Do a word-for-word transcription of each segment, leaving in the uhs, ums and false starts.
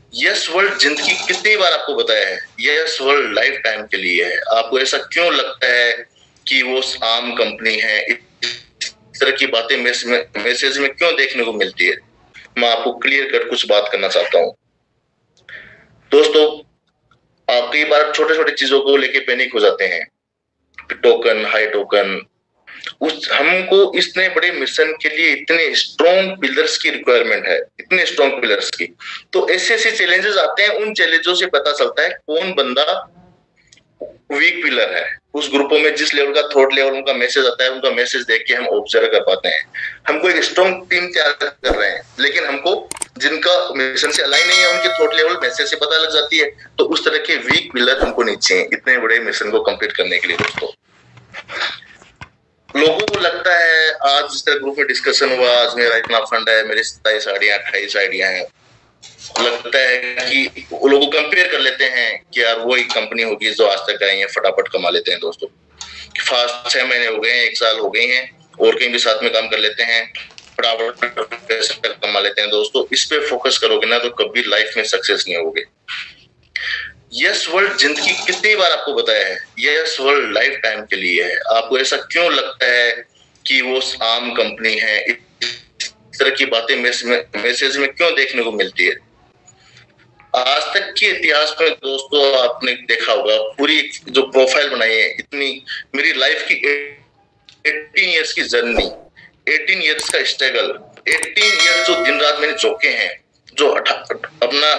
Yes world जिंदगी कितनी बार आपको बताया है, यस वर्ल्ड लाइफ टाइम के लिए है। आपको ऐसा क्यों लगता है कि वो आम कंपनी है? इस तरह की बातें मैसेज में क्यों देखने को मिलती है? मैं आपको क्लियर कर कुछ बात करना चाहता हूँ दोस्तों। आप कई बार छोटे छोटे चीजों को लेके पैनिक हो जाते हैं, टोकन, हाई टोकन, उस हमको इतने बड़े मिशन के लिए इतने स्ट्रॉन्ग पिलर्स की रिक्वायरमेंट है, इतने स्ट्रॉन्ग पिलर्स की। तो ऐसे ऐसे चैलेंजेस आते हैं, उन चैलेंजों से पता चलता है कौन बंदा वीक पिलर है। उस ग्रुपों में जिस लेवल का थॉट लेवल उनका मैसेज आता है, उनका मैसेज देख के हम ऑब्जर्व कर पाते हैं। हमको एक स्ट्रॉन्ग टीम तैयार कर रहे हैं, लेकिन हमको जिनका मिशन से अलाइन नहीं है उनके थॉट लेवल मैसेज से पता लग जाती है। तो उस तरह के वीक पिलर हमको नहीं चाहिए इतने बड़े मिशन को कंप्लीट करने के लिए दोस्तों। लोगों को लगता है, आज जिस तरह ग्रुप में डिस्कशन हुआ, आज मेरा इतना फंड है, मेरी सत्ताईस आइडिया अट्ठाईस आइडिया है, लगता है कि वो लोग कंपेयर कर लेते हैं कि यार वो एक कंपनी होगी जो आज तक आई है, फटाफट कमा लेते हैं दोस्तों। फास्ट छह महीने हो गए हैं, एक साल हो गए हैं, और कहीं भी साथ में काम कर लेते हैं, फटाफट पैसा कमा लेते हैं दोस्तों। इस पे फोकस करोगे ना तो कभी लाइफ में सक्सेस नहीं होगे। यस वर्ल्ड जिंदगी कितनी बार आपको बताया है, यस वर्ल्ड लाइफ टाइम के लिए है। आपको ऐसा क्यों लगता है कि वो आम कंपनी है? इस तरह की बातें मैसेज में क्यों देखने को मिलती है? आज तक के इतिहास में दोस्तों आपने देखा होगा, पूरी जो प्रोफाइल बनाई है, इतनी मेरी लाइफ की अठारह इयर्स की जर्नी, अठारह इयर्स का स्ट्रगल, अठारह इयर्स जो दिन रात मैंने झोंके हैं, जो अपना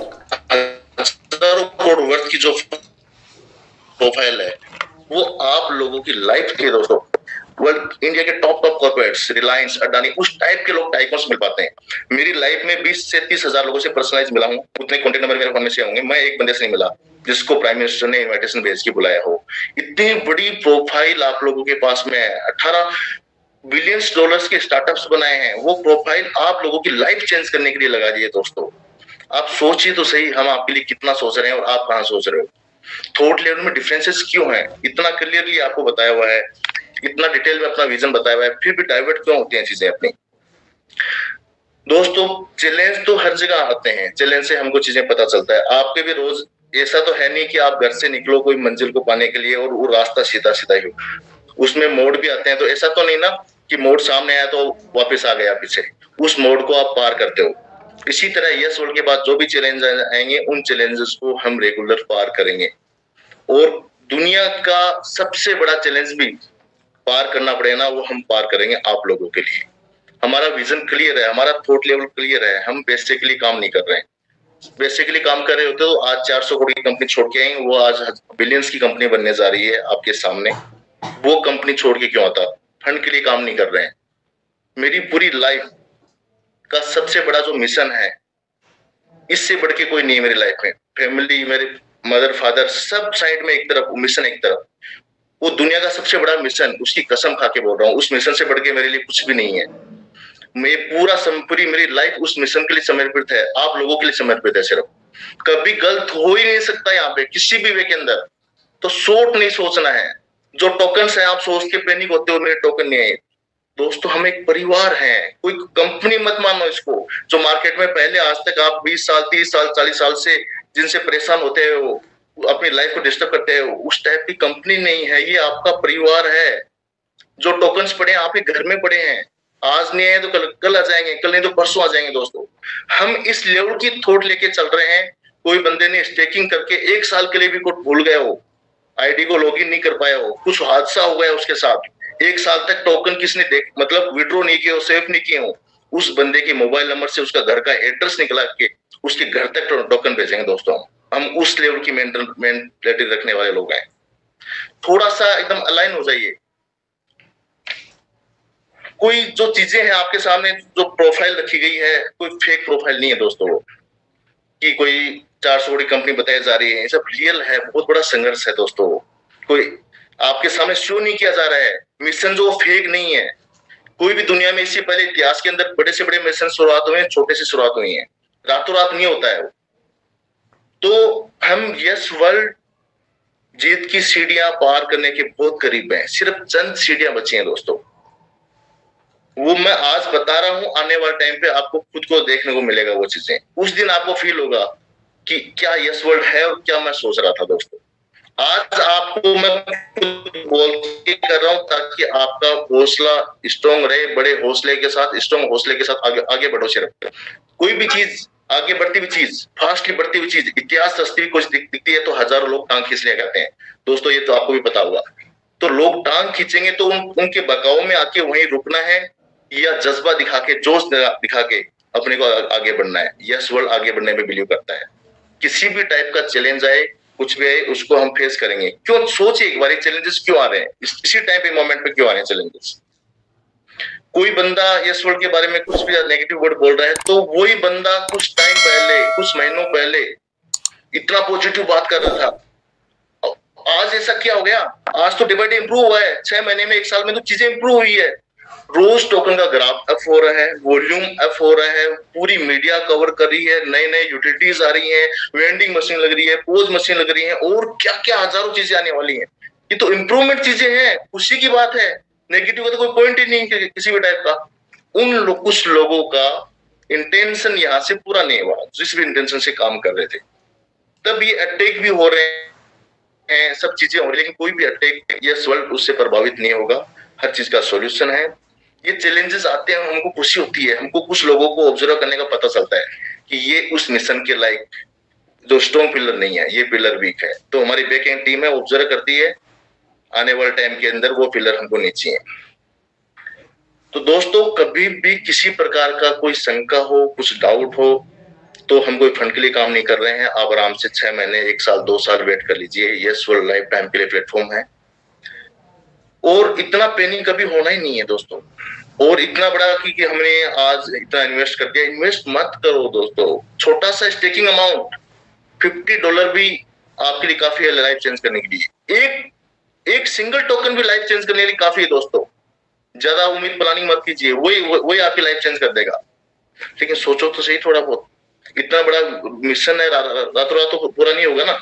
हजारों करोड़ वर्थ की जो प्रोफाइल है, वो आप लोगों की लाइफ के दोस्तों। वर्ल्ड इंडिया के top top corporates, Reliance, Adani, उस टाइप के लोग टाइकर्स मिल पाते हैं। मेरी लाइफ में बीस से तीस हजार लोगों से पर्सनलाइज मिला हूं, उतने कॉन्टेक्ट नंबर मेरे फोन में से होंगे, मैं एक बंदे से नहीं मिला जिसको प्राइम मिनिस्टर ने इनविटेशन भेज के बुलाया हो। इतनी बड़ी प्रोफाइल आप लोगों के पास में है। अठारह बिलियंस डॉलर्स के स्टार्टअप्स बनाए हैं, वो प्रोफाइल आप लोगों की लाइफ चेंज करने के लिए लगा दी है दोस्तों। आप सोचिए तो सही, हम आपके लिए कितना सोच रहे हैं और आप कहां सोच रहे हो। थॉट लेवल में डिफरेंसेस क्यों है, इतना क्लियरली आपको बताया हुआ है, इतना डिटेल में अपना विजन बताया हुआ है, फिर भी डाइवर्ट क्यों होती हैं चीजें अपनी? दोस्तों चैलेंज तो हर जगह आते हैं, चैलेंज से हमको चीजें पता चलता है। आपके भी रोज ऐसा तो है नहीं कि आप घर से निकलो कोई मंजिल को पाने के लिए और वो रास्ता सीधा सीधा ही हो, उसमें मोड़ भी आते हैं। तो ऐसा तो नहीं ना कि मोड़ सामने आया तो वापस आ गया पीछे, उस मोड़ को आप पार करते हो। इसी तरह यस वर्ल्ड के बाद जो भी चैलेंज आएंगे, उन चैलेंजेस को हम रेगुलर पार करेंगे। और दुनिया का सबसे बड़ा चैलेंज भी पार करना पड़ेगा ना, वो हम पार करेंगे आप लोगों के लिए। हमारा विजन क्लियर है, हमारा थॉट लेवल क्लियर है, हम बेसिकली काम नहीं कर रहे हैं। बेसिकली काम कर रहे होते तो आज चार सौ करोड़ की कंपनी छोड़ के आएंगे, वो आज बिलियंस की कंपनी बनने जा रही है आपके सामने। वो कंपनी छोड़ के क्यों आता? फंड के लिए काम नहीं कर रहे हैं। मेरी पूरी लाइफ का सबसे बड़ा जो मिशन है, इससे बढ़ के कोई नहीं है मेरी लाइफ में। फैमिली, मेरे मदर फादर सब साइड में एक तरफ, मिशन एक तरफ, वो दुनिया का सबसे बड़ा मिशन, उसकी कसम खा के बोल रहा हूँ, उस मिशन से बढ़ के मेरे लिए कुछ भी नहीं है। मैं पूरा पूरी मेरी लाइफ उस मिशन के लिए समर्पित है, आप लोगों के लिए समर्पित है। सिर्फ कभी गलत हो ही नहीं सकता यहाँ पे किसी भी वे के अंदर। तो शॉर्ट नहीं सोचना है। जो टोकन है आप सोच के पैनिक होते हो मेरे टोकन नहीं आए, दोस्तों हम एक परिवार हैं, कोई कंपनी मत मानो इसको। जो मार्केट में पहले आज तक आप बीस साल तीस साल चालीस साल से जिनसे परेशान होते हो, अपनी लाइफ को डिस्टर्ब करते हो, उस टाइप की कंपनी नहीं है, ये आपका परिवार है। जो टोकन्स पड़े हैं आपके घर में पड़े हैं, आज नहीं आए तो कल कल आ जाएंगे, कल नहीं तो परसों आ जाएंगे दोस्तों। हम इस लेवल की थॉट लेके चल रहे हैं। कोई बंदे ने स्टेकिंग करके एक साल के लिए भी कुछ भूल गया हो, आईडी को लॉगिन नहीं कर पाया हो, कुछ हादसा हो गया उसके साथ, एक साल तक टोकन किसने देख मतलब विड्रॉ नहीं किए हो, सेव नहीं किए हो, उस बंदे के मोबाइल नंबर से उसका घर का एड्रेस निकला के उसके घर तक टोकन भेजेंगे दोस्तों। हम उस लेवल की मेंटलिटी रखने वाले लोग हैं। थोड़ा सा एकदम अलाइन हो जाइए। कोई जो चीजें हैं आपके सामने, जो प्रोफाइल रखी गई है, कोई फेक प्रोफाइल नहीं है दोस्तों, कि कोई चार सौ बड़ी कंपनी बताई जा रही है, ये सब रियल है। बहुत बड़ा संघर्ष है दोस्तों, कोई आपके सामने शो नहीं किया जा रहा है। मिशन जो फेक नहीं है, कोई भी दुनिया में इससे पहले इतिहास के अंदर बड़े से बड़े मिशन शुरुआत हुए हैं, छोटे से शुरुआत हुई है, रातों रात नहीं होता है वो। तो हम यस वर्ल्ड जीत की सीढ़ियां पार करने के बहुत करीब हैं, सिर्फ चंद सीढ़ियां बची हैं दोस्तों। वो मैं आज बता रहा हूं, आने वाले टाइम पे आपको खुद को देखने को मिलेगा वो चीजें। उस दिन आपको फील होगा कि क्या यस वर्ल्ड है और क्या मैं सोच रहा था दोस्तों। आज आपको मैं बोल के कर रहा हूं ताकि आपका हौसला स्ट्रॉन्ग रहे, बड़े हौसले के साथ, स्ट्रॉन्ग हौसले के साथ आगे आगे बढ़ो। सिर्फ कोई भी चीज, आगे बढ़ती हुई चीज, फास्टली बढ़ती हुई चीज, इतिहास रचती हुई कुछ दिखती है तो हजारों लोग टांग खींच लिया करते हैं दोस्तों, ये तो आपको भी पता होगा। तो लोग टांग खींचेंगे तो उन, उनके बकाव में आके वहीं रुकना है या जज्बा दिखा के, जोश दिखा के अपने को आगे बढ़ना है। यस वर्ल्ड आगे बढ़ने में बिलीव करता है। किसी भी टाइप का चैलेंज आए, कुछ भी आए, उसको हम फेस करेंगे। क्यों, सोचिए एक बार, चैलेंजेस क्यों आ रहे हैं, इस, इसी टाइम पे मोमेंट पे क्यों आ रहे हैं चैलेंजेस। कोई बंदा यस वर्ल्ड के बारे में कुछ भी नेगेटिव वर्ड बोल रहा है तो वही बंदा कुछ टाइम पहले, कुछ महीनों पहले इतना पॉजिटिव बात कर रहा था। आज ऐसा क्या हो गया? आज तो डे बाय डे इंप्रूव हुआ है, छह महीने में, एक साल में तो चीजें इंप्रूव हुई है। रोज टोकन का ग्राफ अप हो रहा है, वॉल्यूम अप हो रहा है, पूरी मीडिया कवर कर रही है, नए नए यूटिलिटीज आ रही हैं, वेंडिंग मशीन लग रही है, पोज मशीन लग रही है, और क्या क्या हजारों चीजें आने वाली हैं। ये तो इंप्रूवमेंट चीजें हैं, खुशी की बात है। नेगेटिव का तो कोई पॉइंट ही नहीं है किसी भी टाइप का। उन लो, कुछ लोगों का इंटेंशन यहां से पूरा नहीं हुआ, जिस भी इंटेंशन से काम कर रहे थे, तब ये अटैक भी हो रहे हैं, सब चीजें हो रही है, लेकिन कोई भी अटैक यस वर्ल्ड उससे प्रभावित नहीं होगा। हर चीज का सॉल्यूशन है। ये चैलेंजेस आते हैं, हमको खुशी होती है, हमको कुछ लोगों को ऑब्जर्व करने का पता चलता है कि ये उस मिशन के लायक जो स्ट्रॉन्ग पिलर नहीं है, ये पिलर वीक है, तो हमारी बैक एंड टीम है, ऑब्जर्व करती है, आने वाले टाइम के अंदर वो पिलर हमको नहीं चाहिए। तो दोस्तों, कभी भी किसी प्रकार का कोई शंका हो, कुछ डाउट हो, तो हम कोई फंड के लिए काम नहीं कर रहे हैं। आप आराम से छह महीने, एक साल, दो साल वेट कर लीजिए। यस वर्ल्ड लाइफ टाइम के लिए प्लेटफॉर्म है, और इतना पैनिक कभी होना ही नहीं है दोस्तों। और इतना बड़ा कि, कि हमने आज इतना इन्वेस्ट कर दिया, इन्वेस्ट मत करो दोस्तों। छोटा सा स्टेकिंग अमाउंट फिफ्टी डॉलर भी आपके लिए काफी है लाइफ चेंज करने के लिए। एक एक सिंगल टोकन भी लाइफ चेंज करने के लिए काफी है दोस्तों। ज्यादा उम्मीद प्लानिंग मत कीजिए, वही वही आपकी लाइफ चेंज कर देगा। लेकिन सोचो तो सही थोड़ा बहुत, इतना बड़ा मिशन है, रातों रात तो पूरा नहीं होगा ना।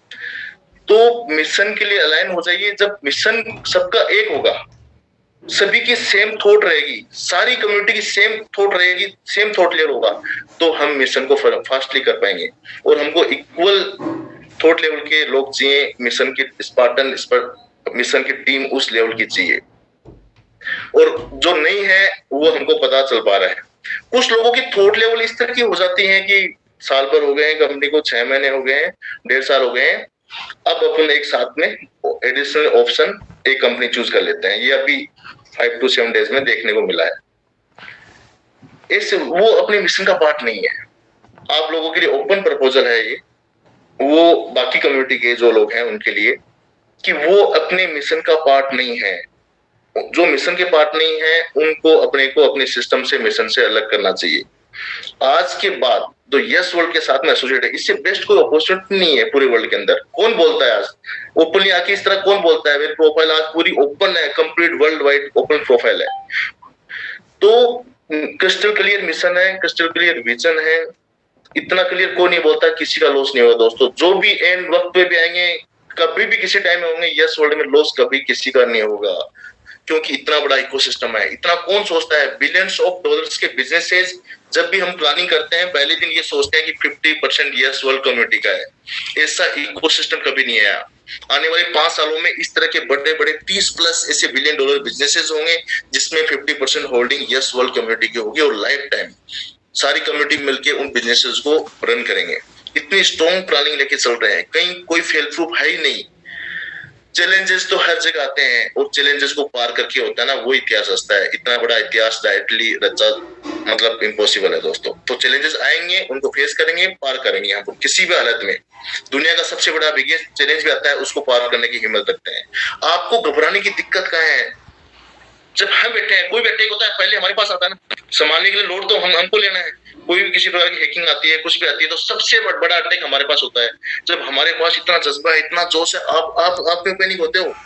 तो मिशन के लिए अलाइन हो जाइए। जब मिशन सबका एक होगा, सभी की सेम थॉट रहेगी, सारी कम्युनिटी की सेम थॉट रहेगी, सेम थॉट लेवल होगा, तो हम मिशन को फास्टली कर पाएंगे। और हमको इक्वल थॉट लेवल के लोग चाहिए, मिशन की स्पार्टन मिशन की टीम उस लेवल की चाहिए। और जो नहीं है वो हमको पता चल पा रहा है। कुछ लोगों की थॉट लेवल इस तरह की हो जाती है कि साल भर हो गए हैं कंपनी को, छह महीने हो गए हैं, डेढ़ साल हो गए हैं, अब अपन एक साथ में एडिशनल ऑप्शन एक कंपनी चूज कर लेते हैं। ये अभी फाइव टू सेवन डेज में देखने को मिला है। इस वो अपने मिशन का पार्ट नहीं है। आप लोगों के लिए ओपन प्रपोजल है ये, वो बाकी कम्युनिटी के जो लोग हैं उनके लिए, कि वो अपने मिशन का पार्ट नहीं है। जो मिशन के पार्ट नहीं है उनको अपने को अपने सिस्टम से, मिशन से अलग करना चाहिए। आज के बाद जो यस वर्ल्ड के साथ में एसोसिएट है, इससे बेस्ट कोई अपॉर्चुनिटी नहीं है पूरे वर्ल्ड के अंदर। कौन बोलता है आज ओपनली आके इस तरह, कौन बोलता है? मेरी प्रोफाइल आज पूरी ओपन है, complete world wide open profile है। तो क्रिस्टल क्लियर मिशन है, क्रिस्टल क्लियर विजन है, इतना क्लियर कोई नहीं बोलता, किसी का लॉस नहीं होगा दोस्तों। जो भी एंड वक्त पे भी आएंगे, कभी भी किसी टाइम में होंगे, यस वर्ल्ड में लॉस कभी किसी का नहीं होगा, क्योंकि इतना बड़ा इकोसिस्टम है। इतना कौन सोचता है? बिलियंस ऑफ डॉलर्स के बिजनेसेस जब भी हम प्लानिंग करते हैं, पहले दिन ये सोचते हैं कि fifty percent Yes World community का है। ऐसा इकोसिस्टम कभी नहीं आया। आने वाले पांच सालों में इस तरह के बड़े बड़े तीस प्लस ऐसे बिलियन डॉलर बिजनेसेस होंगे जिसमें fifty percent holding Yes World community की होगी, और लाइफ टाइम सारी कम्युनिटी मिलकर उन बिजनेसेस को रन करेंगे। इतनी स्ट्रॉन्ग प्लानिंग लेके चल रहे हैं, कहीं कोई फेल प्रूफ है ही नहीं। चैलेंजेस तो हर जगह आते हैं, और चैलेंजेस को पार करके होता है ना वो इतिहास रचता है। इतना बड़ा इतिहास डायरेक्टली रचा मतलब इम्पॉसिबल है दोस्तों। तो चैलेंजेस आएंगे, उनको फेस करेंगे, पार करेंगे हम किसी भी हालत में। दुनिया का सबसे बड़ा बिगेस्ट चैलेंज भी आता है, उसको पार करने की हिम्मत रखते हैं। आपको घबराने की दिक्कत कहाँ है? जब हम बैठे हैं, कोई भी अटैक होता है पहले हमारे पास आता है ना, संभालने के लिए लोड तो हम हमको लेना है। कोई भी किसी प्रकार की हैकिंग आती है, कुछ भी आती है, तो सबसे बड़ा अटैक हमारे पास होता है। जब हमारे पास इतना जज्बा है, इतना जोश है, आप आप आप में पैनिक होते हो,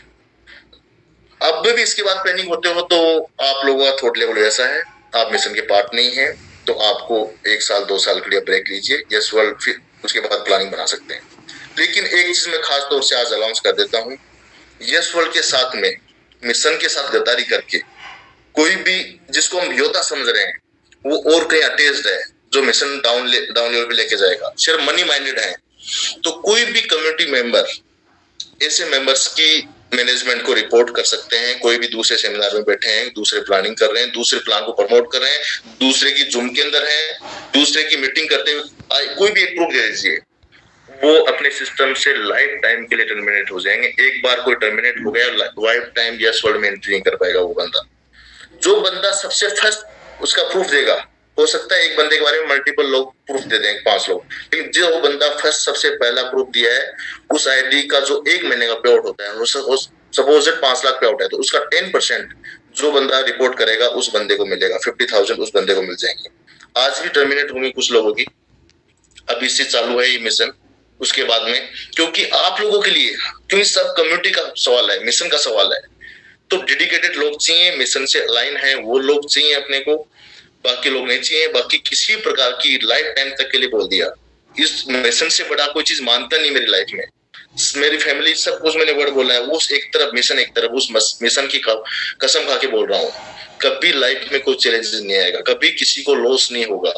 अब भी इसके बाद पैनिक होते हो, तो आप लोगों का थॉट लेवल ऐसा है, आप मिशन के पार्ट नहीं है। तो आपको एक साल दो साल के लिए ब्रेक लीजिए, यस वर्ल्ड, फिर उसके बाद प्लानिंग बना सकते हैं। लेकिन एक चीज मैं खास तौर से आज अनाउंस कर देता हूँ, यस वर्ल्ड के साथ में, मिशन के साथ गद्दारी करके कोई भी जिसको हम योद्धा समझ रहे हैं, वो और कहीं अटैच्ड है, जो मिशन डाउन डाउन लेवल पे लेके जाएगा, सिर्फ मनी माइंडेड है। तो कोई भी कम्युनिटी मेंबर ऐसे मेंबर्स की मैनेजमेंट को रिपोर्ट कर सकते हैं। कोई भी दूसरे सेमिनार में बैठे हैं, दूसरे प्लानिंग कर रहे हैं, दूसरे प्लान को प्रमोट कर रहे हैं, दूसरे की जूम के अंदर है, दूसरे की मीटिंग करते हुए कोई भी एक प्रूफ दे दीजिए, वो अपने सिस्टम से लाइफ टाइम के लिए टर्मिनेट हो जाएंगे। एक बार कोई टर्मिनेट हो गया, लाइफ टाइम यस वर्ल्ड में एंट्री नहीं कर पाएगा वो बंदा। जो बंदा सबसे फर्स्ट उसका प्रूफ देगा, हो सकता है एक बंदे के बारे में मल्टीपल लोग प्रूफ दे दें, पांच लोग, लेकिन जो बंदा फर्स्ट सबसे पहला प्रूफ दिया है, उस आईडी का जो एक महीने का पे आउट होता है, सपोज पांच लाख पे आउट है, तो उसका टेन परसेंट जो बंदा रिपोर्ट करेगा उस बंदे को मिलेगा, फिफ्टी थाउजेंड उस बंदे को मिल जाएंगे। आज भी टर्मिनेट होंगी कुछ लोगों की, अभी से चालू है ये मिशन, उसके बाद में, क्योंकि आप लोगों के लिए, क्योंकि सब कम्युनिटी का सवाल है, मिशन का सवाल है, तो डेडिकेटेड लोग चाहिए, मिशन से अलाइन है वो लोग चाहिए अपने को, बाकी लोग नहीं चाहिए। बाकी किसी प्रकार की लाइफ टाइम तक के लिए बोल दिया, इस मिशन से बड़ा कोई चीज मानता नहीं मेरी लाइफ में। मेरी फैमिली सब कुछ मैंने वर्ड बोला है, वो एक तरफ मिशन, एक तरफ उस मिशन की कसम खा के बोल रहा हूँ, कभी लाइफ में कोई चैलेंज नहीं आएगा, कभी किसी को लॉस नहीं होगा।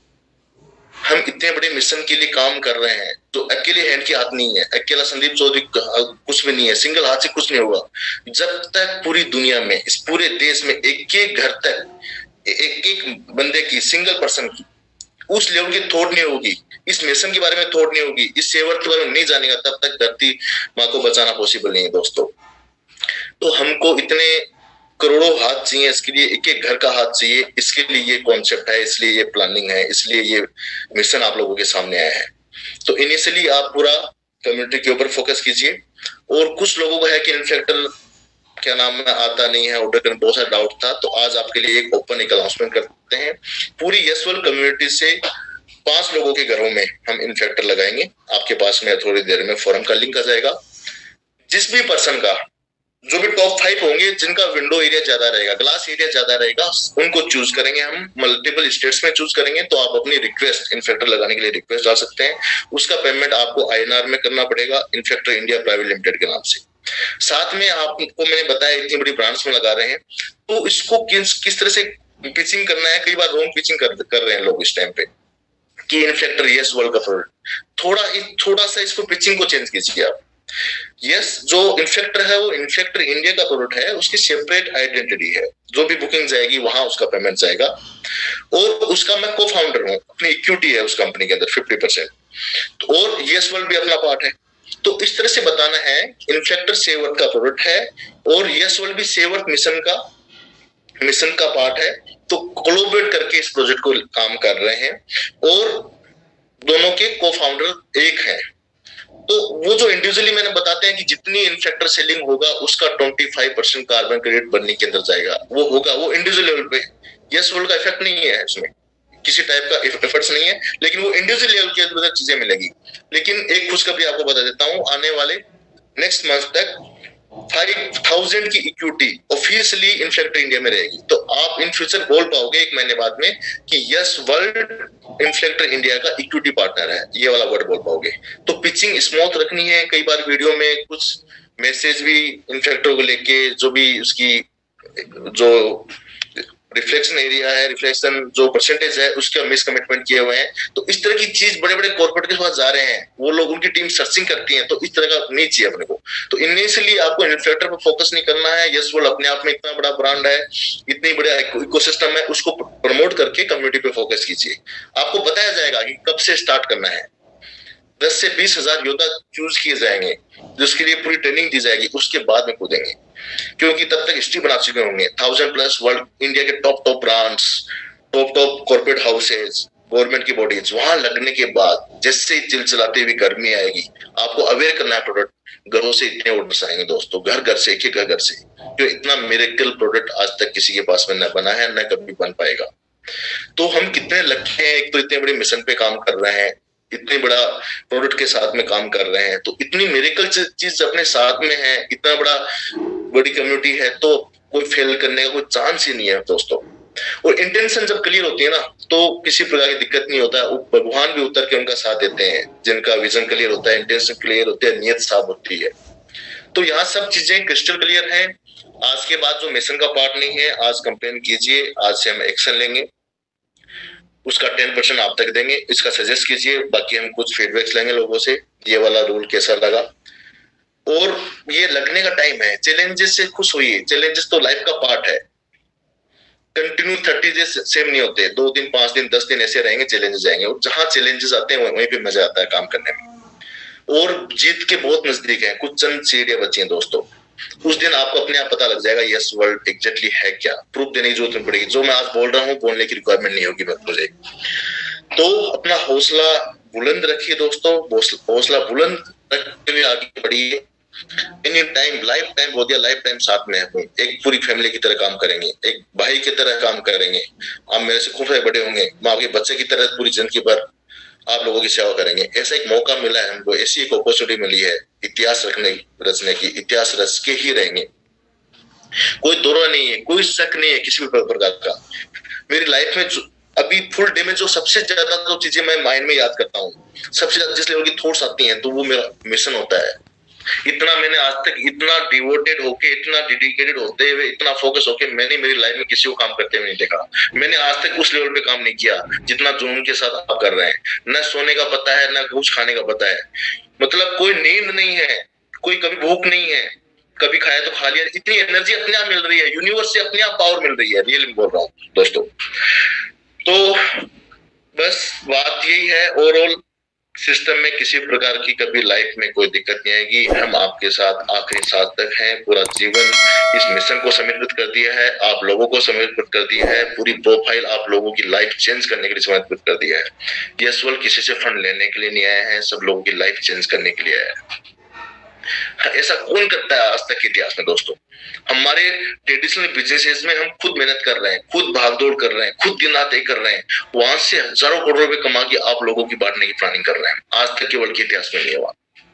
हम इतने बड़े मिशन के लिए काम कर रहे हैं, तो अकेले हैंड की हाथ नहीं है, अकेला संदीप चौधरी कुछ भी नहीं है, सिंगल हाथ से कुछ नहीं होगा। जब तक पूरी दुनिया में, इस पूरे देश में एक एक घर तक एक एक बंदे की, सिंगल पर्सन की उस लेवल की थॉट नहीं होगी, इस मिशन के बारे में थॉट नहीं होगी, इस सेवर के बारे में नहीं जानेगा, तब तक धरती माँ को बचाना पॉसिबल नहीं है दोस्तों। तो हमको इतने करोड़ों हाथ चाहिए, इसके लिए एक एक घर का हाथ चाहिए, इसके लिए ये कॉन्सेप्ट है, इसलिए ये प्लानिंग है, इसलिए ये मिशन आप लोगों के सामने आया है। तो इनिशियली आप पूरा कम्युनिटी के ऊपर फोकस कीजिए। और कुछ लोगों को है कि इन्फेक्टर क्या नाम है आता नहीं है, ऑर्डर करने बहुत सारा डाउट था, तो आज आपके लिए एक ओपन एक अनाउंसमेंट करते हैं। पूरी यस वर्ल्ड कम्युनिटी से पांच लोगों के घरों में हम इन्फेक्टर लगाएंगे। आपके पास में थोड़ी देर में फोरम का लिंक आ जाएगा। जिस भी पर्सन का, जो भी टॉप फाइव होंगे जिनका विंडो एरिया ज्यादा रहेगा, ग्लास एरिया ज्यादा रहेगा, उनको चूज करेंगे हम। मल्टीपल स्टेट्स में चूज करेंगे, तो आप अपनी रिक्वेस्ट इन्फेक्टर लगाने के लिए रिक्वेस्ट डाल सकते हैं। उसका पेमेंट आपको आईएनआर में करना पड़ेगा, इन्फेक्टर इंडिया प्राइवेट लिमिटेड के नाम से। साथ में आपको मैंने बताया इतनी बड़ी ब्रांड्स में लगा रहे हैं, तो इसको किस किस तरह से पिचिंग करना है। कई बार रॉन्ग पिचिंग कर, कर रहे हैं लोग इस टाइम पे कि इन्फेक्टर यस वर्ल्ड का प्रोडक्ट, थोड़ा थोड़ा सा इसको पिचिंग को चेंज कीजिए आप। यस yes, जो इन्फेक्टर है वो इन्फेक्टर इंडिया का प्रोडक्ट है, उसकी सेपरेट आइडेंटिटी है, जो भी बुकिंग जाएगी वहां उसका पेमेंट जाएगा, और उसका मैं को फाउंडर हूँ, अपनी इक्विटी है उस कंपनी के अंदर फिफ्टी परसेंट, और यस वर्ल्ड भी अपना पार्ट है। तो इस तरह से बताना है इन्फेक्टर सेवर्थ का प्रोडक्ट है और यस वर्ल्ड भी सेवर्थ मिशन का मिशन का पार्ट है। तो कोलैबोरेट करके इस प्रोजेक्ट को काम कर रहे हैं, और दोनों के को फाउंडर एक हैं। तो वो जो इंडिविजुअली मैंने बताते हैं कि जितनी इन्फेक्टर सेलिंग होगा उसका पच्चीस परसेंट कार्बन क्रेडिट बनने के अंदर जाएगा, वो होगा, वो इंडिविजुअल लेवल पे। यस वर्ल्ड का इफेक्ट नहीं है, इसमें किसी टाइप का एफर्ट्स नहीं है, लेकिन वो इंडिविजुअल लेवल के अंदर चीजें मिलेगी। लेकिन एक खुशखबरी आपको बता देता हूँ, आने वाले नेक्स्ट मंथ तक फाइव थाउजेंड की इक्विटी ऑफिशियली इन्फेक्टर इंडिया में रहेगी। तो आप इन फ्यूचर बोल पाओगे एक महीने बाद में कि यस वर्ल्ड इन्फेक्टर इंडिया का इक्विटी पार्टनर है, ये वाला वर्ड बोल पाओगे। तो पिचिंग स्मूथ रखनी है। कई बार वीडियो में कुछ मैसेज भी इन्फेक्टर को लेके, जो भी उसकी जो रिफ्लेक्शन एरिया है, रिफ्लेक्शन जो परसेंटेज है, उसके मिस कमिटमेंट किए हुए हैं। तो इस तरह की चीज बड़े बड़े कॉर्पोरेट के पास जा रहे हैं, वो लोग, उनकी टीम सर्चिंग करती है, तो इस तरह का नहीं चाहिए अपने को। तो इनिशियली आपको इन्फेक्टर पर फोकस नहीं करना है। यस वर्ल्ड अपने आप में इतना बड़ा ब्रांड है, इतनी बड़ा इकोसिस्टम है, उसको प्रमोट करके कम्युनिटी पे फोकस कीजिए। आपको बताया जाएगा कि कब से स्टार्ट करना है। दस से बीस हजार योद्धा चूज किए जाएंगे, जिसके लिए पूरी ट्रेनिंग दी जाएगी, उसके बाद में कूदेंगे, क्योंकि तब तक हिस्ट्री बना चुके होंगे। थाउजेंड प्लस वर्ल्ड इंडिया के top top brands, top top corporate houses, government की बॉडीज, वहां लगने के बाद जैसे ही चिलचिलाती हुई गर्मी आएगी, आपको अवेयर करना है प्रोडक्ट। घरों से इतने ऑर्डर्स आएंगे दोस्तों, घर घर से, एक एक घर से, जो इतना मिरेकल प्रोडक्ट आज तक किसी के पास में न बना है, न कभी बन पाएगा। तो हम कितने लगे हैं, एक तो इतने बड़े मिशन पे काम कर रहे हैं, इतने बड़ा प्रोडक्ट के साथ में काम कर रहे हैं, तो इतनी मिरेकल चीज अपने साथ में है, इतना बड़ा बड़ी कम्युनिटी है, तो कोई फेल करने का कोई चांस ही नहीं है दोस्तों। और इंटेंशन जब क्लियर होती है ना, तो किसी प्रकार की दिक्कत नहीं होता है। भगवान भी उतर के उनका साथ देते हैं, जिनका विजन क्लियर होता है, इंटेंशन क्लियर होती है, नियत साफ होती है। तो यहाँ सब चीजें क्रिस्टल क्लियर है। आज के बाद जो मिशन का पार्ट नहीं है, आज कंप्लेन कीजिए, आज से हम एक्शन लेंगे। उसका टेन परसेंट आप तक देंगे, इसका सजेस्ट कीजिए, बाकी हम कुछ फीडबैक्स लेंगे लोगों से, ये वाला रूल कैसा लगा। और ये लगने का टाइम है, चैलेंजेस से खुश होइए, चैलेंजेस तो लाइफ का पार्ट है। कंटिन्यू थर्टी डेज सेम नहीं होते, दो दिन, पांच दिन, दस दिन ऐसे रहेंगे, चैलेंजेस जाएंगे, और जहां चैलेंजेस आते हैं वहीं पे मजा आता है काम करने में। और जीत के बहुत नजदीक है, कुछ चंद सीढ़ियां बची हैं दोस्तों, उस दिन आपको अपने आप पता लग जाएगा यस वर्ल्ड एग्जैक्टली है क्या। प्रूफ देने की जरूरत नहीं पड़ेगी, जो मैं आज बोल रहा हूँ बोलने की रिक्वायरमेंट नहीं होगी मुझे। तो अपना हौसला बुलंद रखिए दोस्तों, हौसला बुलंद रखते हुए आगे बढ़िए। एनी टाइम, लाइफ टाइम हो गया, लाइफ टाइम साथ में है, एक पूरी फैमिली की तरह काम करेंगे, एक भाई की तरह काम करेंगे। आप मेरे से खूब बड़े होंगे, मैं आपके बच्चे की तरह पूरी जिंदगी भर आप लोगों की सेवा करेंगे। ऐसा एक मौका मिला है हमको, ऐसी एक अपॉर्चुनिटी मिली है इतिहास रखने रचने की, इतिहास रच के ही रहेंगे। कोई दौरा नहीं है, कोई शक नहीं है किसी भी प्रकार का। मेरी लाइफ में अभी फुल डे में जो सबसे ज्यादा जो चीजें मैं माइंड में याद करता हूँ, सबसे ज्यादा जिस लेवल की थॉट्स आती हैं, तो वो मेरा मिशन होता है। इतना मैंने आज तक इतना डिवोटेड होके, इतना डेडिकेटेड होते हुए, इतना फोकस होके मैंने मेरी लाइफ में किसी को काम करते हुए नहीं देखा। मैंने आज तक उस लेवल पे काम नहीं किया जितना जुनून के साथ आप कर रहे हैं। न सोने का पता है, न कुछ खाने का पता है, मतलब कोई नींद नहीं है, कोई कभी भूख नहीं है, कभी खाया तो खा लिया। इतनी एनर्जी अपने आप मिल रही है, यूनिवर्स से अपने आप पावर मिल रही है, रियली बोल रहा हूँ दोस्तों। तो बस बात यही है, ओवरऑल सिस्टम में किसी प्रकार की कभी लाइफ में कोई दिक्कत नहीं आएगी। हम आपके साथ आखिरी सांस तक हैं, पूरा जीवन इस मिशन को समर्पित कर दिया है, आप लोगों को समर्पित कर दिया है, पूरी प्रोफाइल आप लोगों की लाइफ चेंज करने के लिए समर्पित कर दिया है। यस वर्ल्ड किसी से फंड लेने के लिए नहीं आया है, सब लोगों की लाइफ चेंज करने के लिए आया है। ऐसा कौन करता है आज तक के इतिहास में दोस्तों? हमारे ट्रेडिशनल बिजनेसेस में हम खुद मेहनत कर रहे हैं, खुद भागदौड़ कर रहे हैं, खुद दिन रात एक कर रहे हैं, वहां से हजारों करोड़ रुपए कमा के आप लोगों की बांटने की प्लानिंग कर रहे हैं। आज तक केवल के इतिहास में नहीं हुआ।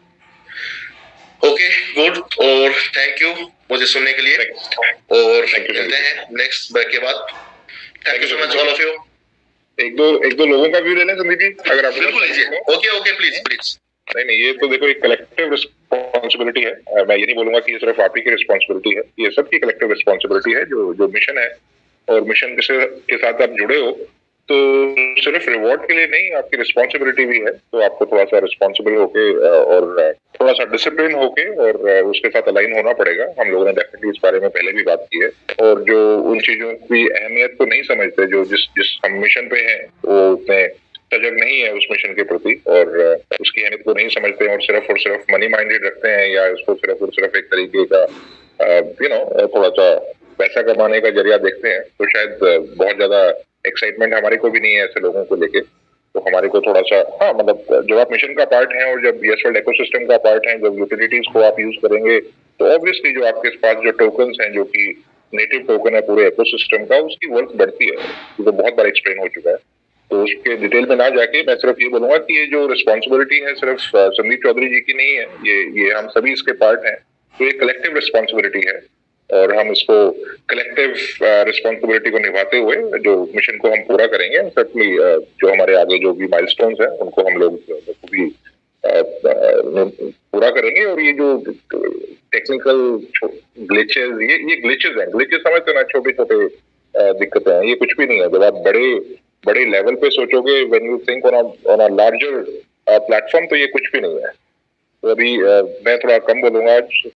ओके, गुड, और थैंक यू मुझे सुनने के लिए, और मिलते हैं नेक्स्ट ब्रेक के बाद। Thank you so much all of you. एक दो एक दो लोगों का व्यू लेना संदीप जी, अगर आप बिल्कुल लीजिए। Okay okay, please please. नहीं नहीं, ये तो देखो एक कलेक्टिव रिस्पॉन्सिबिलिटी है। मैं ये नहीं बोलूंगा कि ये सिर्फ आप ही की रिस्पॉन्सिबिलिटी है, ये सबकी कलेक्टिव रिस्पॉन्सिबिलिटी है। जो जो मिशन है और मिशन के, के साथ आप जुड़े हो, तो सिर्फ रिवॉर्ड के लिए नहीं, आपकी रिस्पॉन्सिबिलिटी भी है। तो आपको थोड़ा सा रिस्पॉन्सिबल होके और थोड़ा सा डिसिप्लिन होके और उसके साथ अलाइन होना पड़ेगा। हम लोगों ने डेफिनेटली इस बारे में पहले भी बात की है। और जो उन चीजों की अहमियत को नहीं समझते, जो जिस जिस हम मिशन पे हैं, वो उतने सजग नहीं है उस मिशन के प्रति और उसकी अहमियत को नहीं समझते हैं, और सिर्फ और सिर्फ मनी माइंडेड रखते हैं, या उसको सिर्फ और सिर्फ एक तरीके का यू नो थोड़ा सा पैसा कमाने का जरिया देखते हैं। तो शायद बहुत ज्यादा एक्साइटमेंट हमारे को भी नहीं है ऐसे लोगों को लेके। तो हमारे को थोड़ा सा, हाँ मतलब जब आप मिशन का पार्ट हैं और जब यस वर्ल्ड इकोसिस्टम का पार्ट हैं, जब यूटिलिटीज को आप यूज करेंगे, तो ऑब्वियसली जो आपके पास जो टोकन्स हैं, जो कि नेटिव टोकन है पूरे इकोसिस्टम का, उसकी वर्थ बढ़ती है। ये तो बहुत बार एक्सप्लेन हो चुका है, तो उसके डिटेल में ना जाके मैं सिर्फ ये बोलूंगा कि ये जो रिस्पॉन्सिबिलिटी है सिर्फ संदीप चौधरी जी की नहीं है, ये ये हम सभी इसके पार्ट हैं। तो ये कलेक्टिव रिस्पॉन्सिबिलिटी है, और हम इसको कलेक्टिव रिस्पॉन्सिबिलिटी को निभाते हुए जो मिशन को हम पूरा करेंगे। सर्टनली जो हमारे आगे जो भी माइलस्टोन्स हैं, उनको हम लोग भी पूरा करेंगे। और ये जो टेक्निकल ग्लिचेस, ये ये ग्लिचेस हैं, ग्लिचेस समझते ना, छोटे छोटे दिक्कतें हैं, ये कुछ भी नहीं है। जब आप बड़े बड़े लेवल पे सोचोगे, when you think on on a larger platform, तो ये कुछ भी नहीं है। तो अभी uh, मैं थोड़ा कम बोलूंगा आज।